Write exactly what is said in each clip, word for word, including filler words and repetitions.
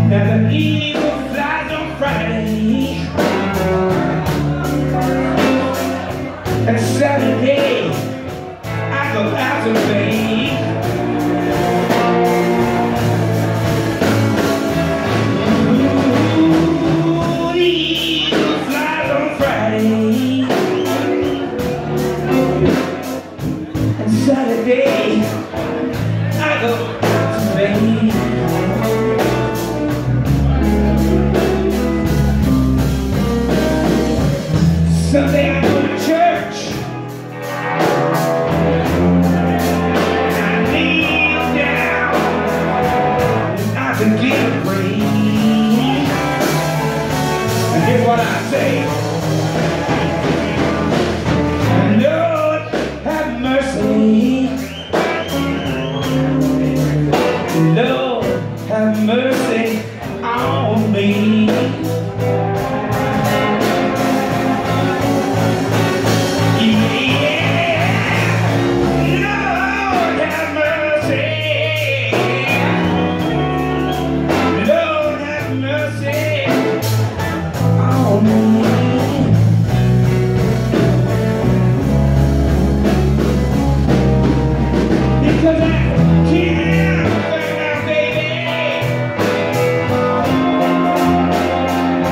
Now the eagle flies on Friday, and Saturday I go out to play. Ooh, the eagle flies on Friday, and Saturday I go out to play. Sunday I go to church, and I kneel down, and I begin to pray. And here's what I say: Lord, have mercy. Lord, have mercy on me. Because I can't find out, baby.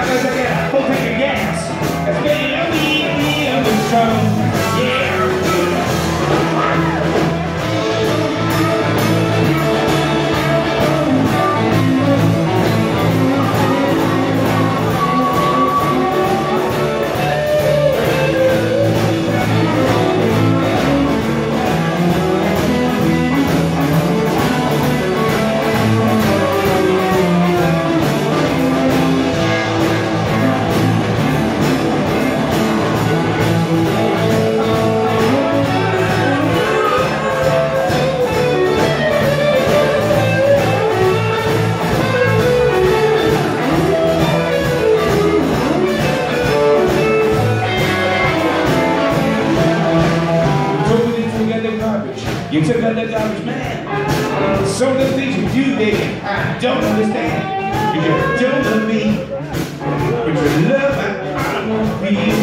cause I got a full tank of gas. It's been a week, week of trouble. Yeah. You took out the garbage man. So the things you do, baby, I don't understand. You just don't love me, but you love my feel.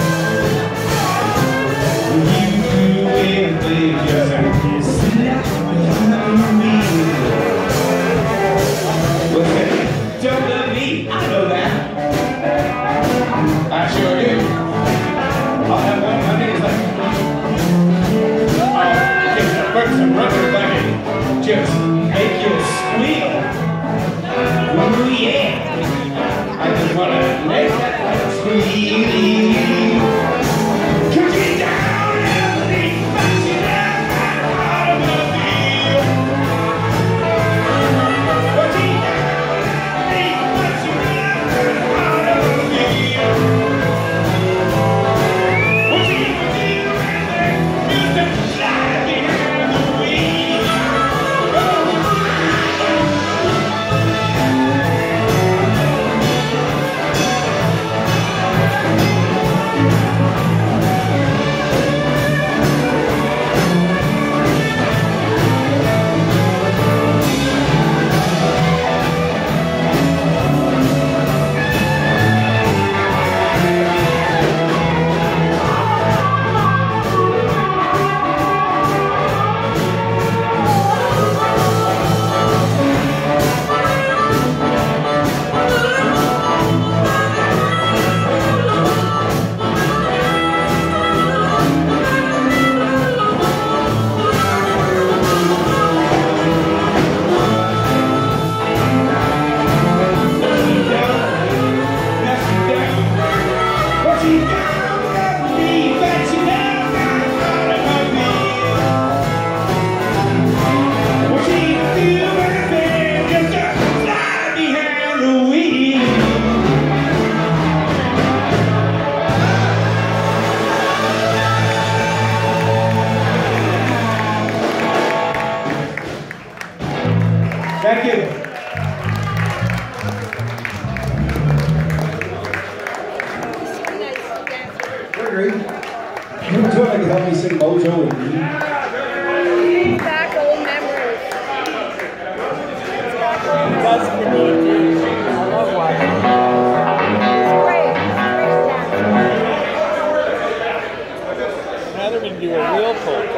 You do everything just like this. Love me. Well, say, don't love me, I know that. I sure do. I'll have one of my days like some rubber bunny, just make you squeal. Ooh yeah, I just wanna make that squeal. Cause you down and deep, but you left my heart of a feel. But you down and deep, but you left my heart of a feel. What you gonna do right there? Just a slide behind. Thank you. You're great. You were doing like you helped me sing Mojo and me. Back old memories. That's the need. I love watching. It's great. It's Rather than do a real polka.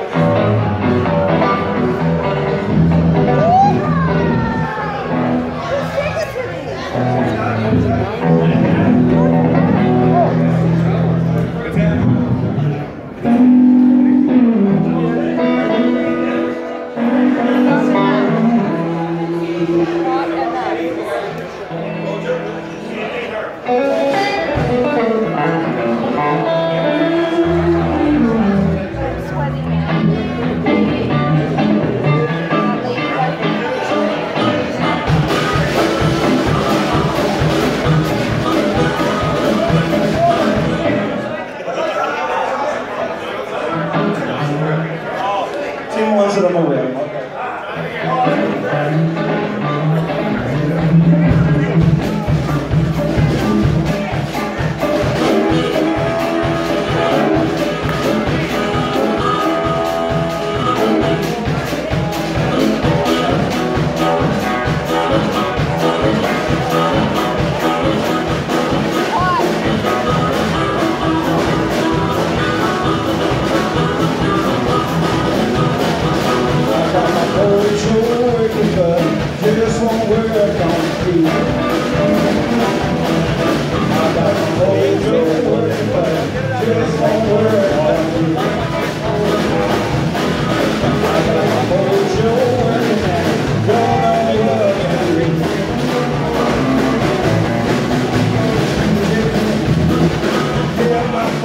Tim wants it on my way. Okay.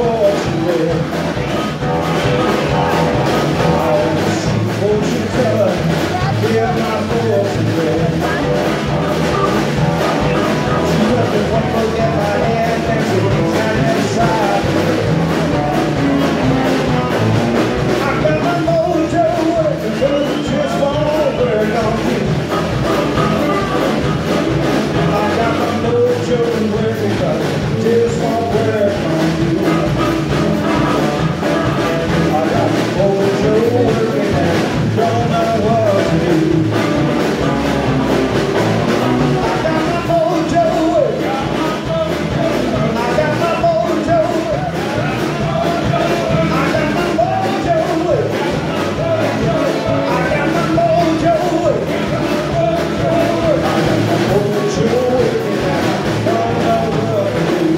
fortune read. Oh, see fortune teller, give my fortune read. She looked at one look at my hand and she was standing inside. I got my mojo working, but it just won't work on me. I got my mojo working, but it just won't work on you. I got my mojo working and don't know what to do. I got my mojo working. I got my mojo working. I got my mojo working. I got my mojo working. I got my mojo working and I don't know what to do.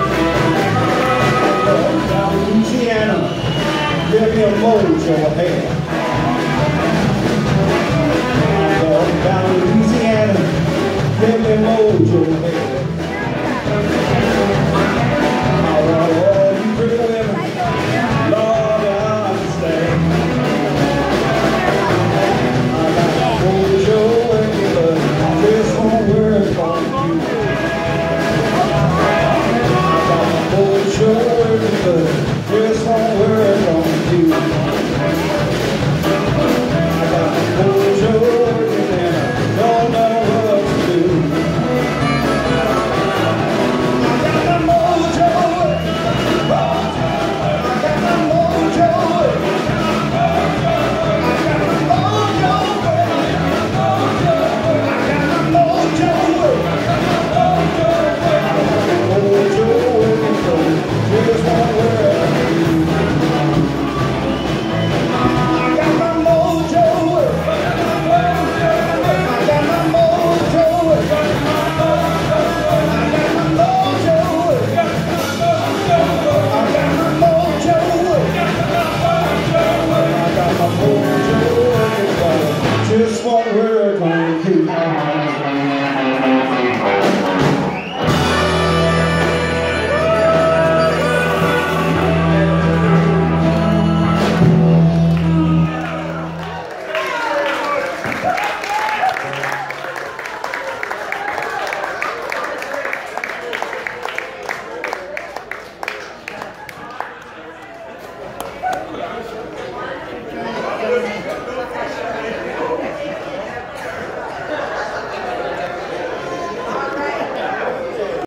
Give me a mojo ahead.